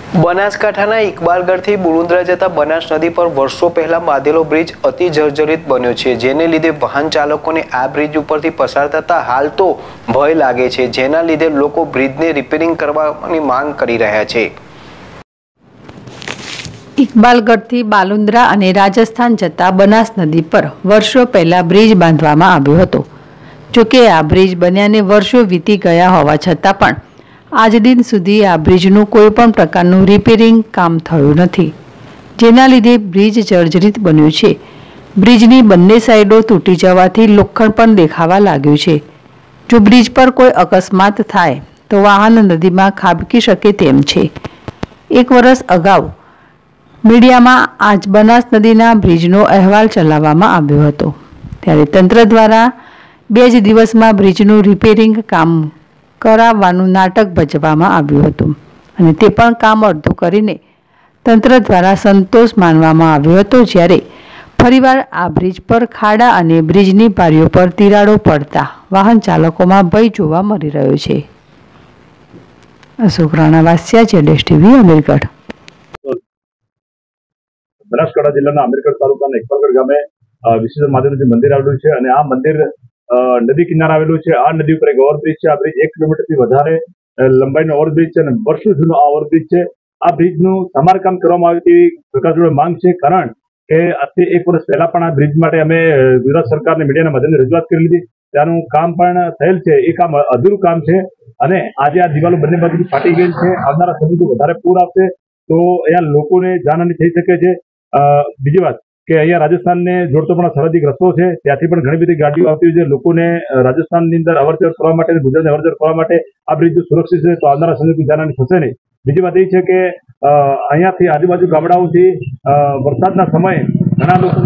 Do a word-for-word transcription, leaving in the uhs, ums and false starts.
બનાસકાંઠાના ઇકબાલગઢથી બુલુંદ્રા જતા બનાસ નદી પર વર્ષો પહેલા બાંધેલો બ્રિજ અતિ જર્જરિત બન્યો છે, જેને લીધે વાહન ચાલકોને આ બ્રિજ ઉપરથી પસાર થતા હાલ તો ભય લાગે છે, જેના લીધે લોકો બ્રિજને રિપેરિંગ કરવાની માંગ કરી રહ્યા છે। ઇકબાલગઢથી બાલુંદ્રા અને રાજસ્થાન જતા બનાસ નદી પર વર્ષો પહેલા બ્રિજ બાંધવામાં આવ્યો હતો। જોકે આ બ્રિજ બન્યાને વર્ષો વીતી ગયા હોવા છતાં પણ આજ દિન સુધી આ બ્રિજનું કોઈ પણ પ્રકારનું રિપેરિંગ કામ થયું નથી, જેના લીધે બ્રિજ જર્જરિત બન્યું છે। બ્રિજની બંને સાઈડો તૂટી જવાથી લોખંડ પણ દેખાવા લાગ્યું છે। જો બ્રિજ પર કોઈ અકસ્માત થાય તો વાહન નદીમાં ખાબકી શકે તેમ છે। એક વર્ષ અગાઉ મીડિયામાં આજ બનાસ નદીના બ્રિજનો અહેવાલ ચલાવવામાં આવ્યો હતો, ત્યારે તંત્ર દ્વારા બે જ દિવસમાં બ્રિજનું રિપેરિંગ કામ કરાવવાનું નાટક ભજવવામાં આવ્યું હતું અને તે પણ કામ અડધું કરીને તંત્ર દ્વારા સંતોષ માનવામાં આવ્યો હતો। જ્યારે ફરીવાર આ બ્રિજ પર ખાડા અને બ્રિજની બારીઓ પર તિરાડો પડતા વાહન ચાલકોમાં ભય જોવા મળી રહ્યો છે। અશોક રાણા વાસિયા, જેડેશ ટીવી, અમીરગઢ। બનાસકાંઠા જિલ્લાના અમીરગઢ તાલુકાના ઇકબાલગઢ ગામે વિશ્વેશ્વર મહાદેવનું મંદિર આવેલું છે અને આ મંદિર નદી કિનારે આવેલું છે। આ નદી ઉપર એક ઓવરબ્રિજ છે। આ બ્રિજ એક કિલોમીટરથી વધારે લંબાઈનો ઓવરબ્રિજ છે અને વર્ષો જૂનો આ ઓવરબ્રિજ છે। આ બ્રિજનું સમારકામ કરવામાં આવે તેવી સરકાર જોડે માંગ છે, કારણ કે આજથી એક વર્ષ પહેલા પણ આ બ્રિજ માટે અમે ગુજરાત સરકારને મીડિયાના માધ્યમથી રજૂઆત કરી લીધી। ત્યાંનું કામ પણ થયેલ છે, એ કામ અધૂરું કામ છે અને આજે આ દિવાલો બંને બાજુથી ફાટી ગયેલ છે। આવનારા સમયથી વધારે પૂર આવશે તો અહીંયા લોકોને જાનહાનિ થઈ શકે છે। બીજી વાત કે અહીંયા રાજસ્થાનને જોડતો પણ સરહદી રસ્તો છે, ત્યાંથી પણ ઘણી બધી ગાડીઓ આવતી હોય છે। લોકોને રાજસ્થાનની અંદર અવરજવર કરવા માટે, ગુજરાતને અવરજવર કરવા માટે આ બ્રિજ સુરક્ષિત છે તો આવનારા સમયથી જાનહાનિ થશે નહીં। બીજી વાત એ છે કે અહીંયાથી આજુબાજુ ગામડાઓથી વરસાદના સમયે ઘણા લોકો